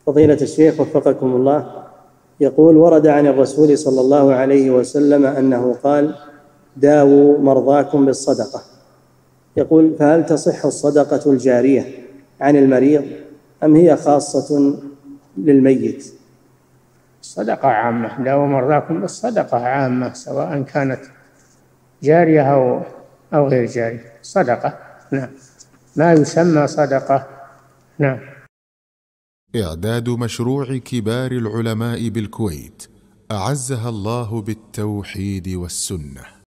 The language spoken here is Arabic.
فضيلة الشيخ وفقكم الله، يقول: ورد عن الرسول صلى الله عليه وسلم أنه قال: داووا مرضاكم بالصدقة. يقول: فهل تصح الصدقة الجارية عن المريض أم هي خاصة للميت؟ الصدقة عامة، داووا مرضاكم بالصدقة عامة، سواء كانت جارية أو غير جارية، صدقة. نعم، ما يسمى صدقة. نعم. إعداد مشروع كبار العلماء بالكويت أعزها الله بالتوحيد والسنة.